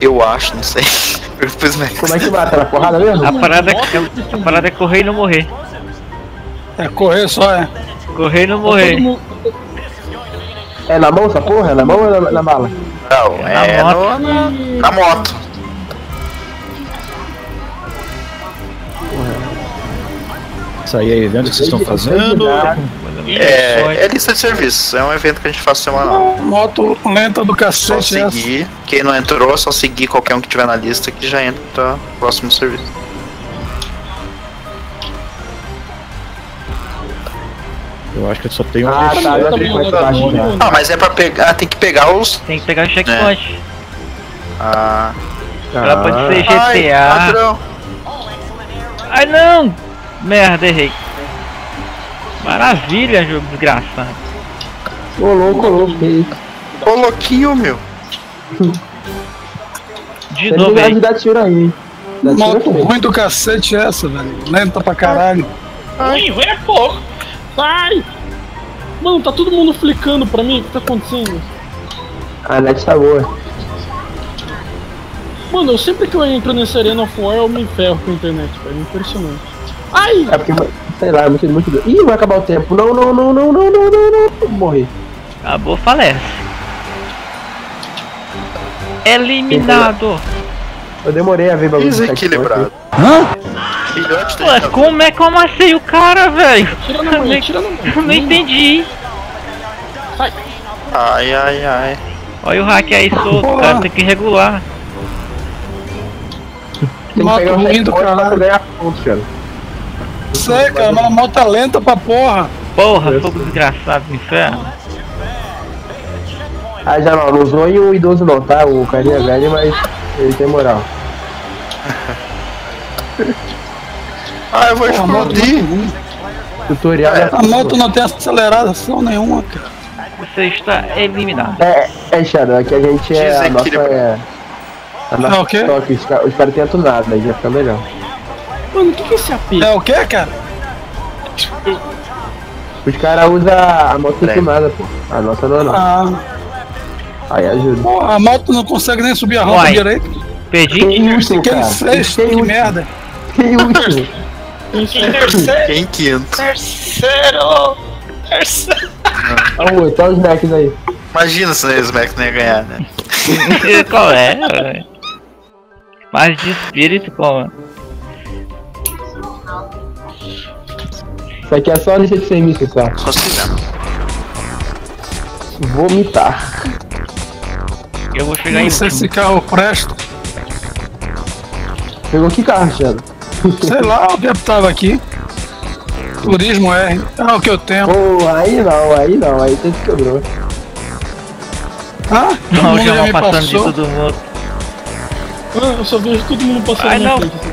Eu acho, não sei. Depois Como é que mata? Na porrada mesmo? A parada é correr e não morrer. É correr só, é. Correr e não morrer. É na mão essa porra? É na mão ou na bala? Não, é na moto. Isso aí é evento que vocês estão fazendo? É lista de serviços, é um evento que a gente faz semanal. Moto lenta do Só cacete essa. seguir, quem não entrou, é só seguir qualquer um que tiver na lista que já entra no próximo serviço. Eu acho que só tem um. Tá, eu tenho mais baixo já. Ah, mas é pra pegar, tem que pegar os... Tem que pegar o checkpoint. Ah... Ela pode ser Ai, GTA. ladrão. Ai não! Merda, errei. Maravilha, jogo desgraçado. Ô louco, que isso? Ô louquinho, meu. De Tem novo lugar aí. de dar tiro aí. Dá tiro Moto também. ruim do cacete essa, velho. Lenta pra caralho. Ruim é pouco. Sai! Mano, tá todo mundo flicando pra mim, o que tá acontecendo? A net tá boa. Mano, eu sempre que eu entro nesse Arena of War eu me ferro com a internet, velho. Impressionante. Ai! É porque, sei lá, é muito doido. Ih, vai acabar o tempo. Não. Morri. Acabou, falece. Eliminado. Eu demorei a ver bagulho. de Desequilibrado. Filhote Ué, como é que eu amassei o cara, velho? Tira na mão, tira na mão. Eu não entendi. Ai. Olha o hack aí solto, cara, tem que regular. Tem que Moto pegar o ruim do checkpoint pra caralho. ganhar pontos, cara. Sei, cara, mas a moto é lenta pra porra. Porra, fogo desgraçado do inferno. Ah, já não usou e o idoso não, tá? O carinha velho, mas ele tem moral. Ah, eu vou Porra, a moto muito explodir. ruim. Tutorial A moto não tem aceleração nenhuma, cara. Você está eliminado. Shadow, aqui a gente é a nossa. A nossa É o quê? toque, os caras têm tunado, aí já fica melhor. Mano, o que é esse AP? É o que, cara? Os caras usam a moto tunada, pô. A nossa não. Ah, Aí ajuda. porra, a moto não consegue nem subir a rampa Uai. direito. Perdi? Quem último, Quem cara? sexto, que último? merda. Quem último? Quem em quinto? Terceiro! Olha os Macs aí. Imagina se o Smack não ia ganhar, né? Qual é, velho? Mais de espírito, como? Isso aqui é só a lista de serviço, só. Considerando. Vomitar. Eu vou chegar em Não sei se último. esse carro presta. Pegou que carro, Shadow? Sei lá, o tempo tava aqui. Turismo R. É o que eu tenho. Pô, aí não, aí você quebrou. Ah, todo Não, mundo já já vão me passando de passou. todo mundo. Ah, eu só vejo todo mundo passando Ai, na não. frente.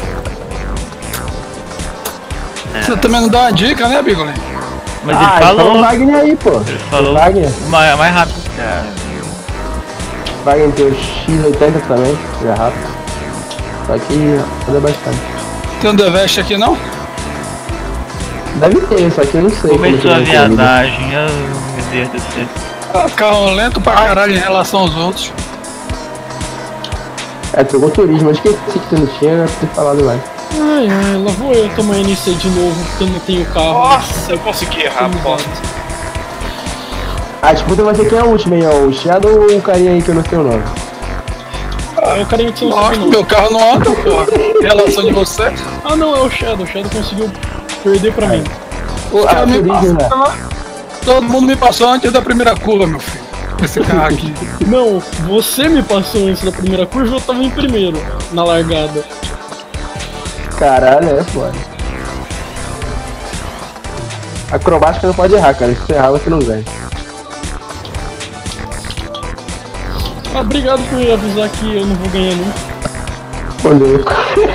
Você também não dá uma dica, né, Bigoli? Mas ele Então falou. o Wagner aí, pô. Ele falou Wagner. mais rápido. Wagner tem o X80 também, já rápido. Só que anda bastante. Tem um Deveste aqui, não? Deve ter, só que eu não sei. Começou a como que vai ser. viadagem. Oh, meu Deus do céu. Ah, carro lento pra caralho em relação aos outros. É, pegou turismo, acho que esse que você não tinha, eu ter falado mais. Ai, lá vou eu tomar NC de novo, porque eu não tenho carro. Nossa, eu consegui errar a porta. A disputa vai ser quem é o último aí, ó. O Shadow ou o carinha aí que eu não sei o nome? É o carinha que você não sabe Lógico, não. meu carro não anda, porra. Em relação de você. Ah não, é o Shadow conseguiu perder pra mim. Os caras me turismo, né? passaram. Todo mundo me passou antes da primeira curva, meu filho. Esse carro aqui. Não, você me passou antes da primeira curva, eu tava em primeiro, na largada. Caralho, é foda. Acrobática não pode errar, cara. Se você errar, você não ganha. Ah, obrigado por avisar que eu não vou ganhar nunca. Ô, louco.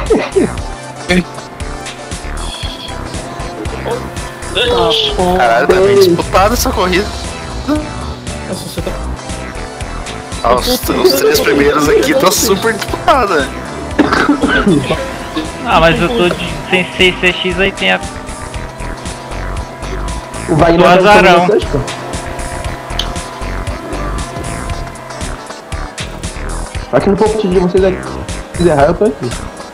Caralho, tá bem disputada essa corrida. Nossa, você tá... Os três primeiros aqui tá super disputada. Ah, mas eu tô de sem 6CX80. O Wagner Do tá azarão. vocês, pô. Só que no pouco de vocês aqui, se errar, eu tô aqui.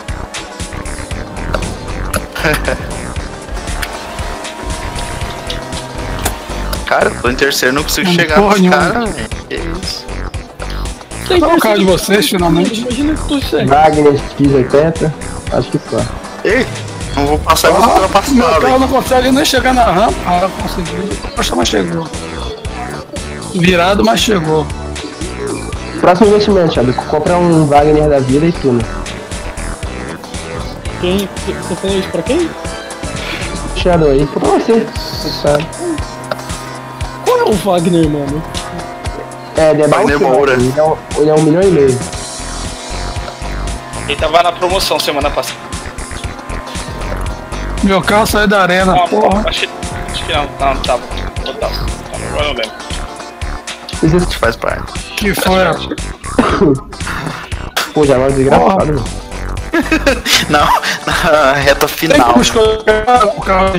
Cara, eu tô em terceiro, não consigo Não, chegar porra nos nenhuma. caras, velho. Que isso? Qual é o carro de vocês, finalmente? Imagina que tu chega. Wagner X80, acho que só. Ei, não vou passar, eu vou Meu ultrapassar, carro não consegue nem chegar na rampa. Ah, conseguiu. Poxa, mas chegou. Virado, mas chegou. Próximo investimento, Thiago. Comprar um Wagner da vida e tudo. Quem? Você falou isso pra quem? Shadow aí, pra você. Você sabe. Qual é o Wagner, mano? É, The Wagner Moura. Ele é 1,5 milhão. Ele tava na promoção semana passada. Meu carro saiu da arena, porra. Acho que não tava. Não tava. Agora eu lembro. A gente faz parte. Que foi? Pô, já vai desgraçado, meu. Não, na reta Tem final. como escolher o carro.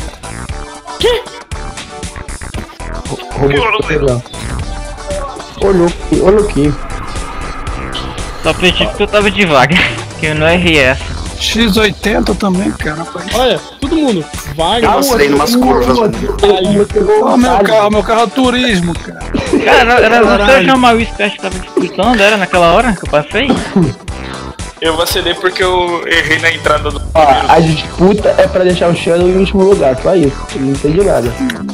Roubou. Ô, Luquinho. Só perdi porque eu tava devagar, que eu não errei essa. X80 também, cara. Olha, todo mundo. Wagner. Eu mostrei numas curvas. Ó, meu carro é turismo, cara. Cara, era você o João Maurício que tava disputando, era naquela hora que eu passei? Eu vacilei porque eu errei na entrada do Ó, a disputa é pra deixar o Shadow em último lugar, só isso. Eu não entendi nada.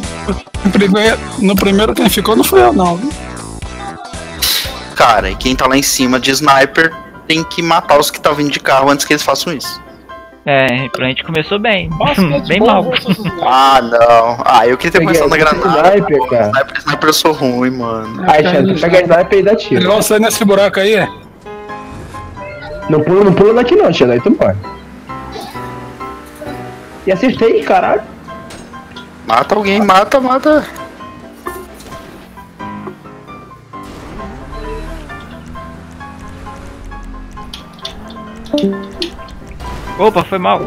No primeiro quem ficou não foi eu, não. Viu? Cara, e quem tá lá em cima de sniper tem que matar os que tá vindo de carro antes que eles façam isso. É, pra gente começou bem. Basquetebol Bem mal. versus sniper. Ah, não. Ah, eu queria ter Peguei começado na granada. sniper, Pô, cara. Sniper eu sou ruim, mano. Aí, Shadow, pega a sniper e dá tiro. Eles vão sair nesse buraco aí, é? Não pula daqui não, Shadow, aí tu pode. E acertei, caralho. Mata alguém, mata. Opa, foi mal.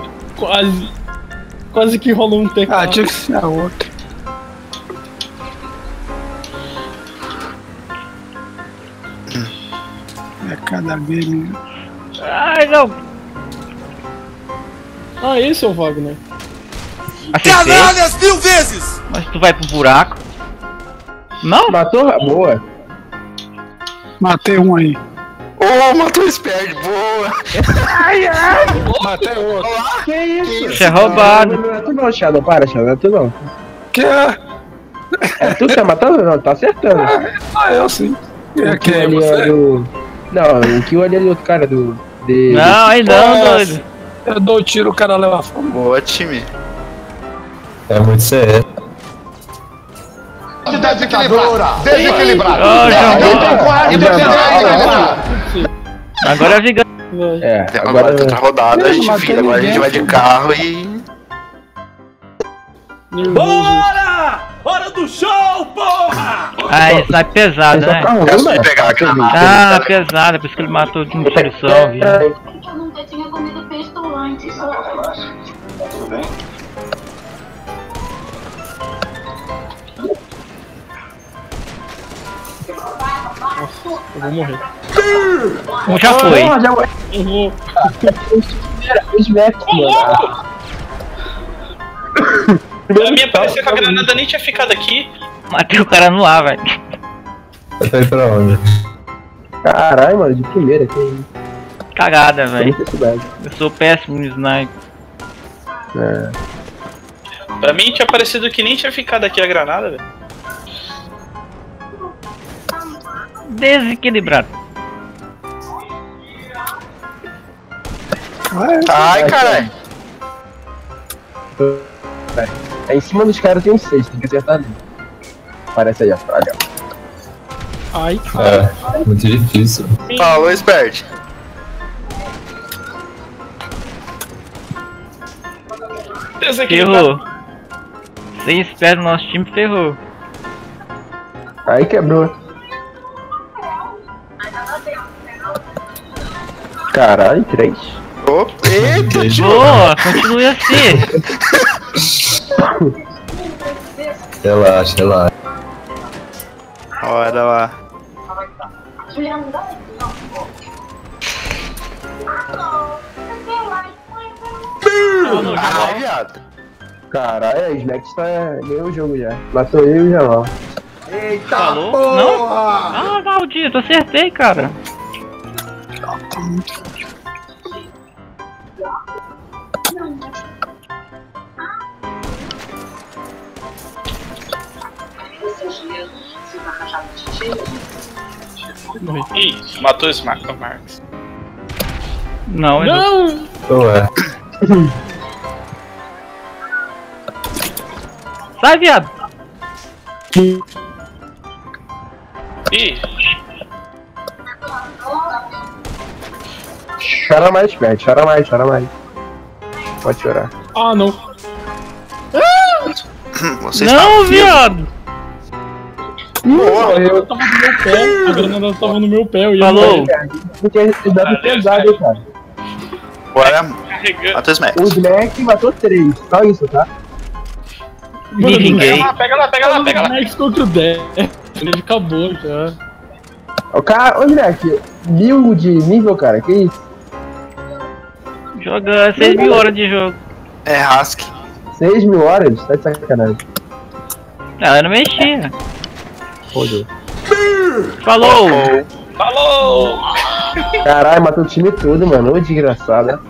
Quase que rolou um Ah, teclado. tinha que ser a outra. É cada vez, né? Ai, não. Ah, esse é o Wagner. Acertei. Mas tu vai pro buraco. Não? Matou? Boa. Matei um aí. Ô, matou o Sperd, boa. Matei outro. Que isso? Isso é roubado. Não é tu não, Shadow, para, Shadow, não é tu não. Que é? É tu que tá matando? Não, tá acertando. Ah, eu sim. É O quem kill é ali é você? do... Não, o kill ali é do outro cara do... Não, aí não, doido. Eu dou o tiro, o cara leva fome. Boa, time. É muito sério. Ô, João, agora é vingança. É, Agora tem outra rodada, a Eu gente não matei vira, agora a gente ninguém, vai de filho. carro e... Ah, isso é pesado, né? Gosto de pegar a granada. Ah, pesado, por isso que ele matou de um tiro só, viu? Eu nunca tinha comido pesto antes. Eu vou morrer. Um já foi. Eu vou. Os Vex, mano. Na minha parecia que a granada nem tinha ficado aqui. Matei o cara no ar, velho. Vai pra onde? Caralho, mano, de primeira, que isso. Cagada, Sem velho. necessidade. Eu sou péssimo no sniper. É. Pra mim tinha parecido que nem tinha ficado aqui a granada, velho. Desequilibrado. Ai, caralho. É, em cima dos caras tem um 6, tem que acertar ali. Aparece aí a praga. Ai. É, muito difícil. Falou, Sperd. Ferrou. Você espera o nosso time, ferrou. Aí quebrou. Caralho, 3. Opa, eita, tio. Boa, continue assim. Relaxa, relaxa. Olha lá. Ah, viado. Caralho, a Snack tá ganhou o jogo já. Matou eu e o Jamal. Falou? Não? Ah, maldito, acertei, cara. Ih, matou esse Marco Marques. Não, Edu. Não! Ué. Sai, viado. Ih, Chora mais, Pet. Chora mais, chora mais. Pode chorar. Ah, não. Você Não, está vivo. viado. Eu tava no meu pé, a granada tava no meu pé, eu ia Falou. morrer. Porque ele dá pesado, hein, cara. Agora, carregando. mata o Smack. O Snack matou 3. Só isso, tá? Me vinguei. Pega lá, pega lá, pega lá. Max contra o 10. Ele acabou já. O cara, ô Snack, 1000 de nível, cara. Que isso? Joga 6.000 horas de jogo. É Rask. 6.000 horas? Tá de sacanagem. Não, eu não mexia. Fodeu. Falou. Falou! Caralho, matou o time todo, mano. Ô desgraçado.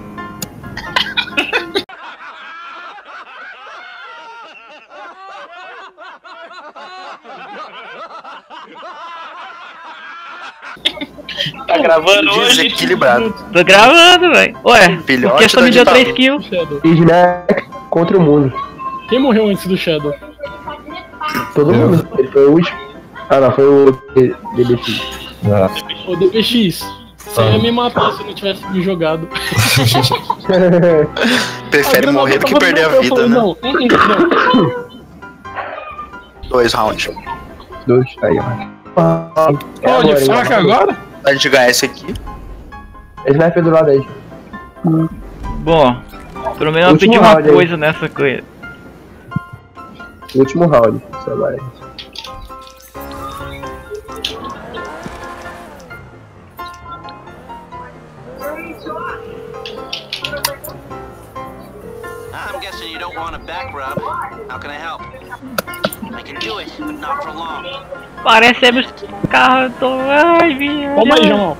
Tá gravando hoje? Desequilibrado. Tô gravando, velho. Ué, Filhote porque só da me deu ditadura. 3 kills. Shadow. Snack contra o mundo. Quem morreu antes do Shadow? Todo mundo. Ele foi o último. Ah, não, foi o DBX. Ô, DPX, você ia me matar se eu não tivesse me jogado. Prefere granada morrer do que tava no perder a meu pé, eu vida, falei, né? Não. 2 rounds. 2, tá aí, ó. Pô, de faca agora? A gente ganhar esse aqui. Sniper do lado aí. Bom, pelo menos eu Último pedi uma round aí. coisa nessa coisa. Último round. Só vai. I'm guessing you don't want a back rub. How can I help? I can do it, but not for long. Parece os carros do... Ai, viado. Toma aí, Jamal.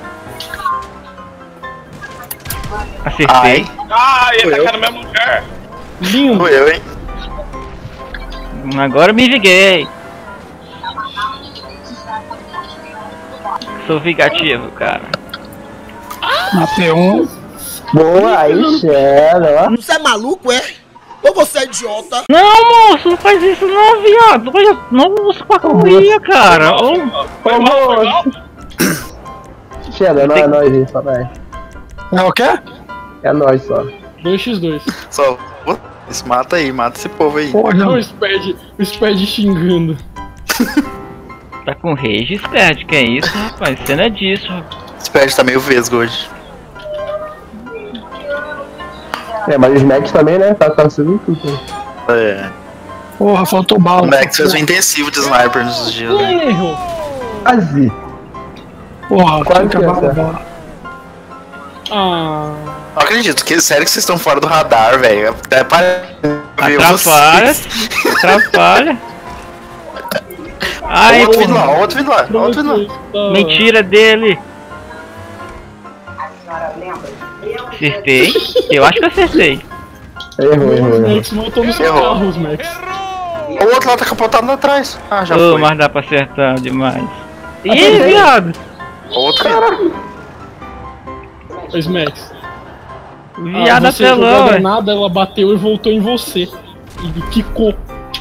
Acertei. Ai, Ah, ia tacar no mesmo lugar. Lindo. fui eu, hein? Agora eu me vinguei. Sou vingativo, cara. Matei um. Boa, aí, Shadow, ó. Você é maluco, é? Ou você é idiota? Não, moço, não faz isso não, viado. Olha, não usa pra correr, cara. Ô, Foi mal, foi mal. Shadow, não é nóis, hein, só vai. É o quê? É nóis só. 2x2. Só. Esse mata aí, mata esse povo aí. Olha Porra, o Spad xingando. tá com rage, Spert, que é isso, rapaz? Cena é disso, rapaz. Esse pet tá meio vesgo hoje. É, mas os Max também, né? Tá subindo tudo. Né? É. porra, faltou O bala. Max fez um intensivo de sniper nesses dias, né? Erro. Quase. Porra, Quase tinha acabado a que bala. Ah. Não acredito, que sério que vocês estão fora do radar, velho. Até para ver Atrapalha, vocês. atrapalha. Ai, Outro vindo porra. lá, outro vindo lá, outro vindo lá. Mentira dele. Acertei. Eu acho que acertei. Errou. Max matou nos Errou. carros, Max. O outro lá tá capotado lá atrás. Ah, já Ô, foi. mas dá pra acertar demais. Ih, viado. Outro vindo. Pois, Max. Viado você jogou a apelão, velho. granada, ela bateu e voltou em você. E quicou.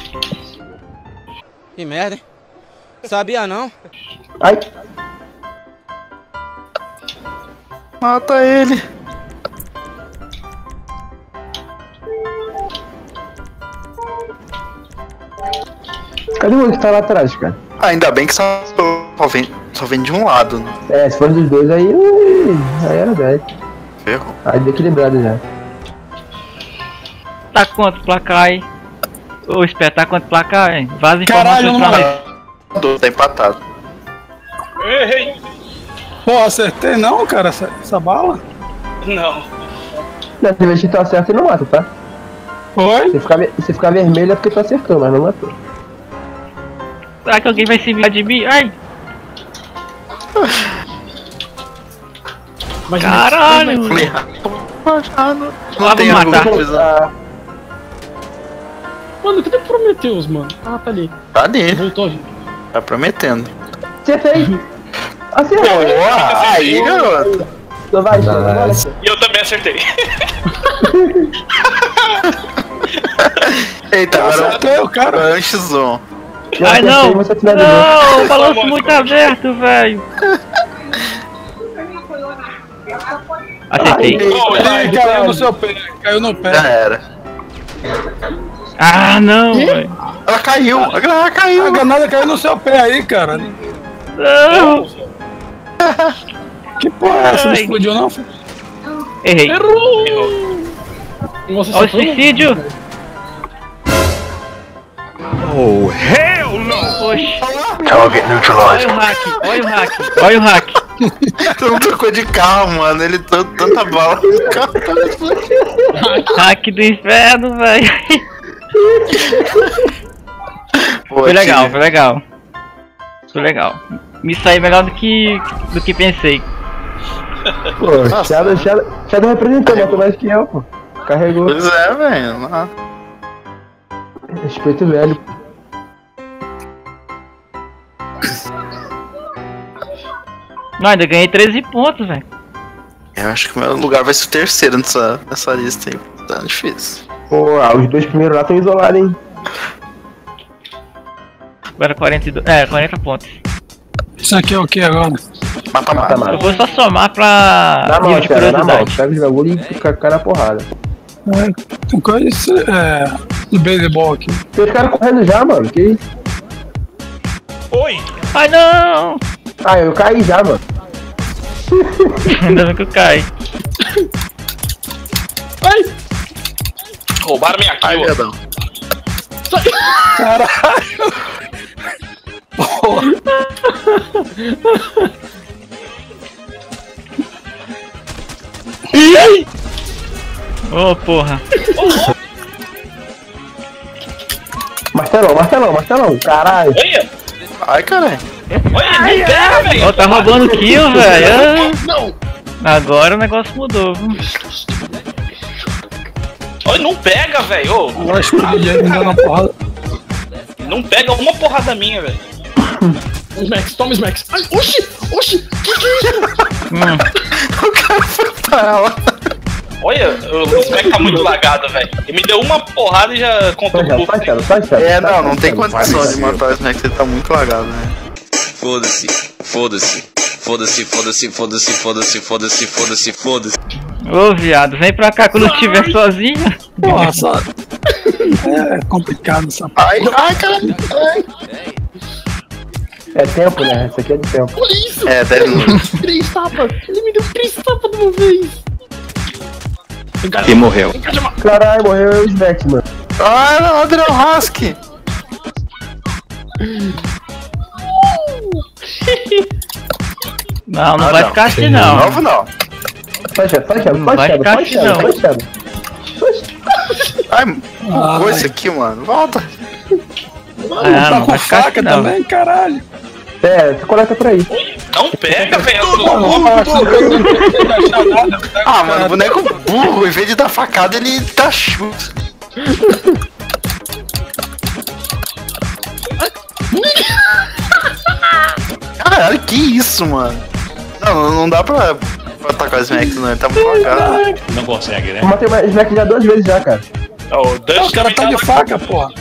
Que merda, hein? Sabia não? Ai, Mata ele. cadê o outro que tá lá atrás, cara? Ah, ainda bem que só vem de um lado, né? É, se for dos dois aí era 10. Ferrou. Aí desequilibrado já. Tá quanto placar aí? Ô, Spert, tá quanto placar, hein? Vaza Caralho, informações não pra mim. Tá empatado. Errei. Pô, acertei não, cara, essa bala? Não. Deve ver se tá certo e não mata, tá? Oi? Se ficar vermelho é porque tu acertou, mas não matou. Será que alguém vai se vingar de mim? Ai! Mas Caralho! Não tem matar. coisa. Mano, cadê o Prometheus, mano? Ah, tá ali. Tá ali, Voltou, gente. tá prometendo. Acertei! Acertou! Boa! Aí, garoto! Então vai, E eu também acertei. Eita, agora Acertei o cara. é um X1. Ai não! Você finalizou. Não! O balanço muito aberto, velho! Acertei. Ih, caiu no seu pé. Caiu no Já pé. era. Ah, não, velho! Ela caiu! A granada caiu! A granada caiu no seu pé aí, cara. Não! Que porra é essa? Não Ai. explodiu não? filho? Errei! Errou! E você Olha o sofreu? suicídio! Oh, hell no! Oxi! Target Olha neutralized. o hack! Olha o hack! Olha o hack! Tu não trocou de carro, mano. Ele deu tanta bala no carro. Hack do inferno, velho! Pô, Foi legal, time. foi legal. Foi legal. Me saí melhor do que pensei. Pô, Shadow representou, matou mais que eu, pô. Carregou. Pois é, velho. Ah. Respeito velho. Não, ainda ganhei 13 pontos, velho. Eu acho que o meu lugar vai ser o terceiro nessa lista aí. Tá difícil. Pô, os dois primeiros lá estão isolados, hein? Agora 42. 40 pontos. Isso aqui é o que agora? Mata-mata. Mata-mata. Eu vou só somar pra Na mão, nível de cara, na mão. curiosidade. Pega os bagulho e fica cai na porrada. Tem coisa do beisebol aqui. Tem os caras correndo já, mano. Que isso? Oi! Ai não! Ah, eu caí já, mano. Ainda bem que eu caí. Ai! Roubaram minha Ai, kill. viadão. Caralho! Porra. Ô, porra. Martelão, caralho. Olha! Ai, caralho. Olha, não pega, velho! Ó, tá roubando kill, velho. Não! Agora o negócio mudou. Viu? Olha, não pega, velho! Ô, Agora explodiu aí, me dando uma porrada. não pega uma porrada minha, velho. Smax, toma Smax. Ai, oxi! Oxi! Que é isso? O cara foi pra ela. Olha, o Smack tá muito lagado, velho. Ele me deu uma porrada e já contou o buff. É, não tem condição de matar o Smack, ele tá muito lagado, né? Foda-se, foda-se, foda-se, foda-se, foda-se, foda-se, foda-se, foda-se, foda-se. Ô, viado, vem pra cá quando eu estiver sozinho. Porra, só. É complicado essa Ai, caralho. Ai. É tempo, né? Isso aqui é de tempo. Olha isso! É, 10 minutos. 3 tapas! Ele me deu 3 tapas de uma vez! Vem cá, E morreu. vem cá, Jamal. Caralho, morreu o Smack, mano. Ai, não, Adriel Husky. Não, não vai ficar assim, De não. novo, não. Faz Shadow. Vai ficar assim, não. Ai, bugou esse aqui, mano. Volta. Ah, tá não com vai ficar faca assim, não. também, caralho. É, você coleta por aí. Não pega, velho. Ah, mano, o boneco burro, em vez de dar facada, ele dá chute. Caralho, que isso, mano? Não dá pra atacar o Smack, não. Ele tá muito lagado. Não consegue, né? Eu matei o Smack já 2 vezes já, cara. O Dust O cara tá de faca, porra.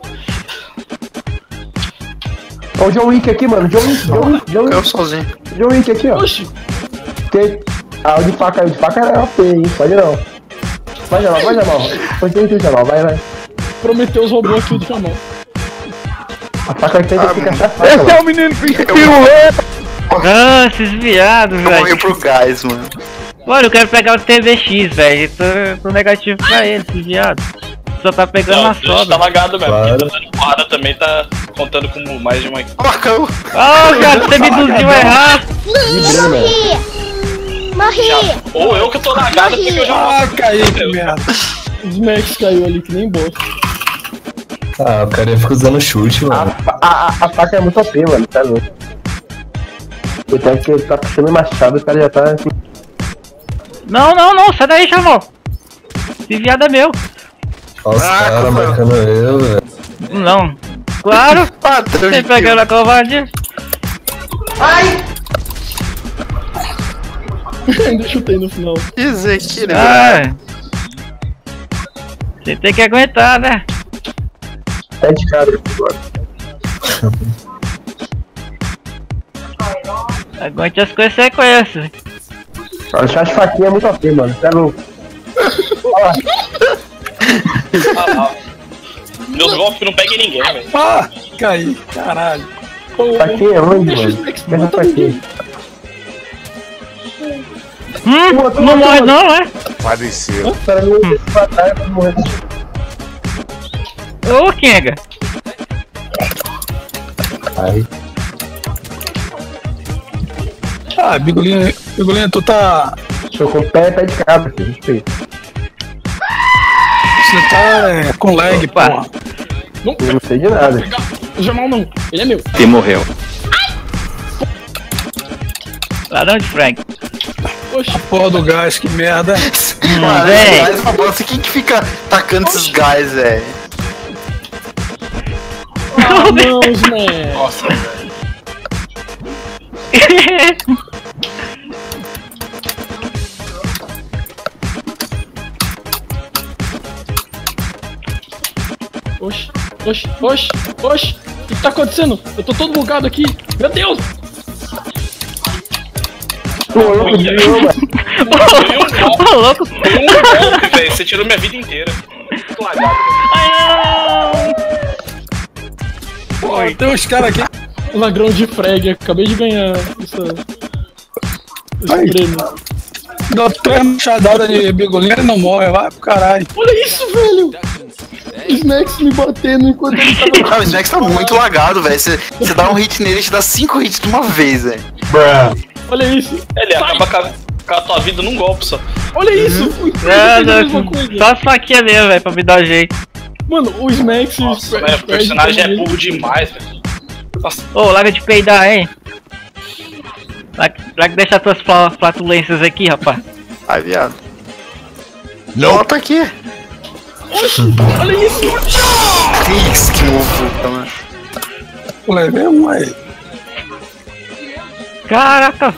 Ó o John Wick aqui, mano. Caiu sozinho. John Wick aqui, ó. Oxi! Tem... Ah, o de faca é OP, hein? Pode não. Vai, Jamal. Foi tu, Jamal. Vai. Prometheus roubou aqui o do Jamal. A faca tem que ficar essa faca, Esse é mano. o menino que Ah, esses viados, Eu morri velho. pro gás, mano. Mano, eu quero pegar o TVX, velho. Tô negativo pra ele, esses viados. Só tá pegando Não, na o Dust tá sobra. lagado mesmo. Quem tá dando porrada também tá contando como mais de uma. Ah, caiu. Oh, cara, você me induziu a errar. Morri! Ou eu que tô lagado porque eu já Ah, caí, que merda. Os Max caiu ali que nem bosta. Ah, o cara fica usando chute, mano. A faca é muito OP, mano, tá louco. Ele tá puxando o machado, o cara já tá assim. Não, sai daí, chamou. Esse viado é meu. Olha os caras marcando eu, velho. Não. Claro. Patrão Você de pegando a covardia. Ai! Ainda chutei no final. dizer que né? Ah, você tem que aguentar, né? Tá de cara agora. Aguente as consequências. As faquinhas é muito OP, mano. Tá louco. Meus golpes não pegam em ninguém, velho. Ah, caí, caralho. Faquinha é onde, mano? Essa faquinha. Não morre não, é? Padeceu. Para mim, esse batalha pra morrer. Ô, Kenga. Ai. Ah, Bigolinha, tu tá... Tô com pé de cabra, filho. Respeito. Você tá com lag, Opa. porra. Eu não sei de nada. O Jamal não, ele é meu. E morreu. Ladrão de frango. Oxi, Porra do gás, que merda. Mano, véi. esses gás, nossa, quem que fica tacando esses gás, velho? ah, não, os Max. Nossa, velho. Oxi, oxi, oxi, oxi. O que tá acontecendo? Eu tô todo bugado aqui. Meu Deus. Pô, louco, desviou, mano. Ô, louco. Foi um golpe, velho. Você tirou minha vida inteira. Muito lagado, velho. Pô, tem uns caras aqui. Ladrão de frag, acabei de ganhar esse Ai. prêmio. Dá 3 machadadas de Bigolinha e não morre, vai pro caralho. Olha isso, velho. Os Max me batendo enquanto ele tava... Ah, o Snacks tá muito lagado, velho. Você dá um hit nele, te dá 5 hits de uma vez, velho. Olha isso. Ele acaba com a tua vida num golpe só. Olha isso. Uhum. Os Max fez a mesma Não, coisa. só faquinha mesmo, velho, pra me dar jeito. Mano, os Max e os Nossa, velho, o personagem é burro demais, velho. Nossa, Ô, larga de peidar, hein? Larga de deixar tuas flatulências aqui, rapaz. Ai, viado. Volta aqui. Olha isso. Que isso, que loucura, mano. Levei um aí. Caraca.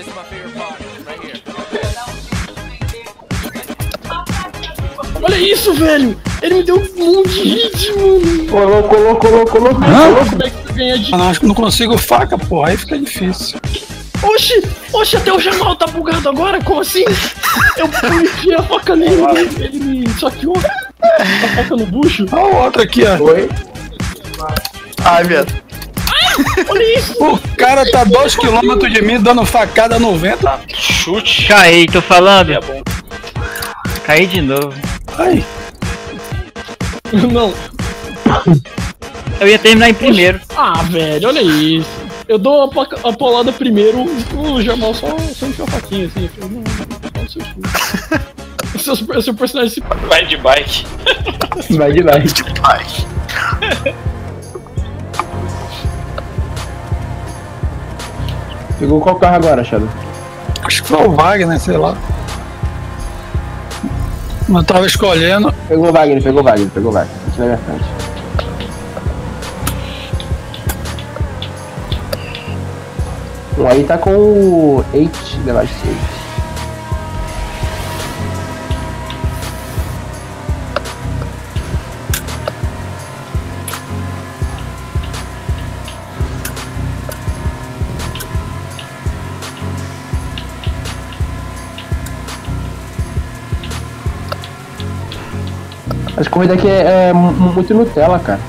Olha isso, velho. Ele me deu um monte de hit, mano. Colou. Como é que tu ganha de... Ah, não, acho que não consigo faca, porra, aí fica difícil. Oxi, até o Jamal tá bugado agora? Como assim? Eu meti a faca nele, ele me saqueou. A faca no bucho. Olha o outro aqui, ó. Oi? Ai, viado. Olha isso. O cara tá 2 km de mim dando facada no vento. chute. Caí, tô falando. É bom. Caí de novo. Ai, Não. Eu ia terminar em primeiro. Ah, velho, olha isso. Eu dou a paulada primeiro, o Jamal só enfiou a faquinha assim. Eu falei, não, seu personagem se... Vai de bike. Vai de lá. Ai. Pegou qual carro agora, Shadow? acho que foi o Wagner, sei lá. Eu tava escolhendo. Pegou o Wagner. Aqui na minha frente. Um aí tá com o 8 Device 6. As corridas aqui é muito Nutella, cara.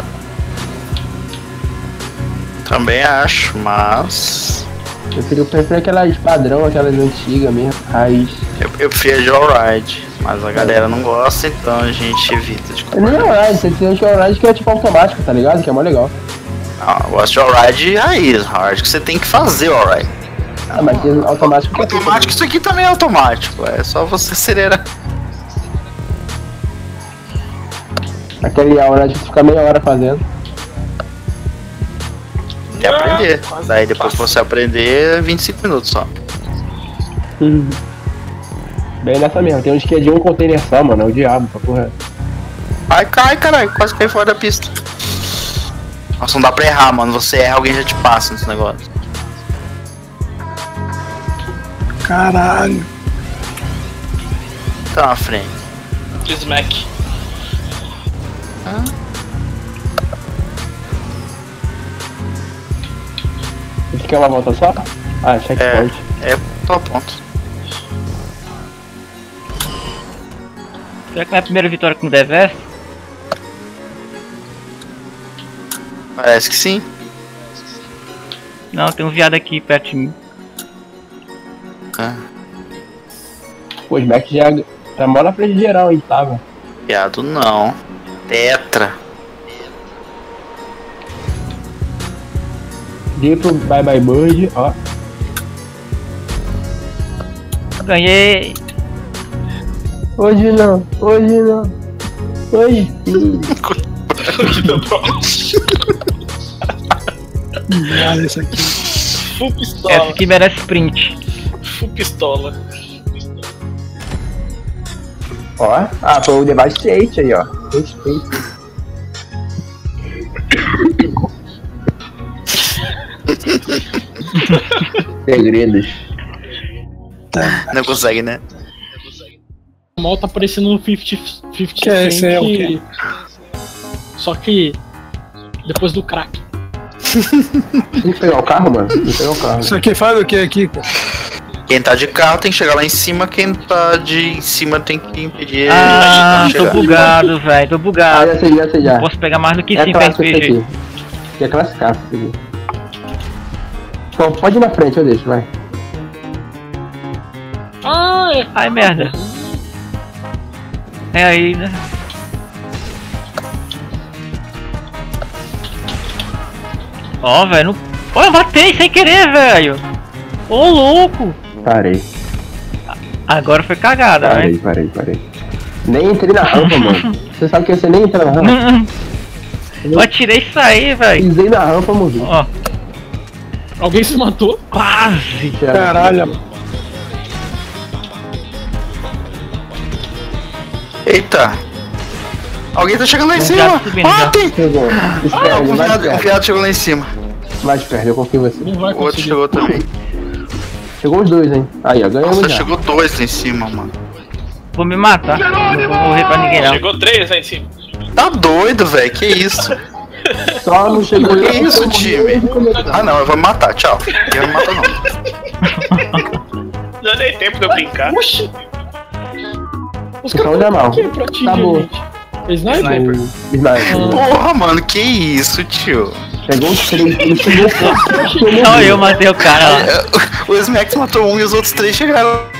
Também acho, mas... Eu prefiro aquelas padrão, aquelas antigas mesmo, raiz. Eu prefiro a Joyride, mas a galera não gosta, então a gente evita de Não comprar. é Joyride, você tem Joyride que é tipo automático, tá ligado? Que é mó legal. Não, eu gosto de Joyride raiz, hard, que você tem que fazer Joyride. Ah, mas tem automático que é Automático, isso aqui também é automático, é só você acelerar. Aquele aura, a gente fica meia hora fazendo. É aprender. Daí depois que você aprender, 25 minutos só. Bem nessa mesmo, tem uns que é de um container só, mano, é o diabo, pra porra. Ai, cai, caralho, quase cai fora da pista. Nossa, não dá pra errar, mano. Você erra, alguém já te passa nesse negócio. Caralho. Tá na frente. Smack. A gente quer uma volta só? Ah, checkpoint. É, tô a ponto. Será que não é a primeira vitória com o Devest? Parece que sim. Não, tem um viado aqui perto de mim. Pô, os Mac já tá mó na frente de geral aí, tava. Viado não. Tetra. Dei pro Bye Bye Bird, ó. Ganhei! Hoje não, hoje não. Hoje sim. Olha isso aqui. Full pistola. Essa aqui merece sprint. Full pistola. Ó, foi o Devastate aí, ó. Respeito. Segredos. Não consegue, né? O mal tá parecendo no 50 Que é esse aí, é o quê? Só que depois do crack. Tem que pegar o carro, mano? Tem que pegar o carro. Isso aqui faz o que aqui, cara? Quem tá de carro tem que chegar lá em cima, quem tá de cima tem que impedir Ah, ele de tô chegar. bugado, velho, tô Ah, bugado. já sei, já sei, já. Não posso pegar mais do que É 5 clássico isso RPG. aqui. Que é classificar isso aqui. Então, pode ir na frente, eu deixo, vai. Ai, merda. É aí, né? Ó, velho, não... Ó, eu matei sem querer, velho. Ô, louco. Parei. Agora foi cagada, Parei, né? parei. Nem entrei na rampa, mano. Você sabe que você nem entra na rampa? Eu atirei isso aí, velho. Pisei na rampa, morri. Ó. Alguém se matou? Quase. Caralho, mano. Eita! Alguém tá chegando lá em Um cima! viado subindo já. Matem! Chegou. Espera, O vai de viado perto. chegou lá em cima. Vai de perto, eu confio em você. Não vai O outro conseguir. chegou também. Chegou os dois, hein? Aí, ó, ganhamos Nossa, já. chegou dois lá em cima, mano. Vou me matar. Não vou morrer pra ninguém, não. Chegou 3 aí em cima. Tá doido, velho? Que isso? Só não chegou Que isso, time? Ah, não, eu vou me matar, tchau. Eu não me mato, não. Já dei tempo de eu brincar. Oxi! Os Então, caras Jamal, estão aqui pra ti, tá bom. gente. Sniper? Sniper. Porra, mano, que isso, tio? Chegou os três, ele chegou Só eu matei o cara lá. O Smax matou um e os outros três chegaram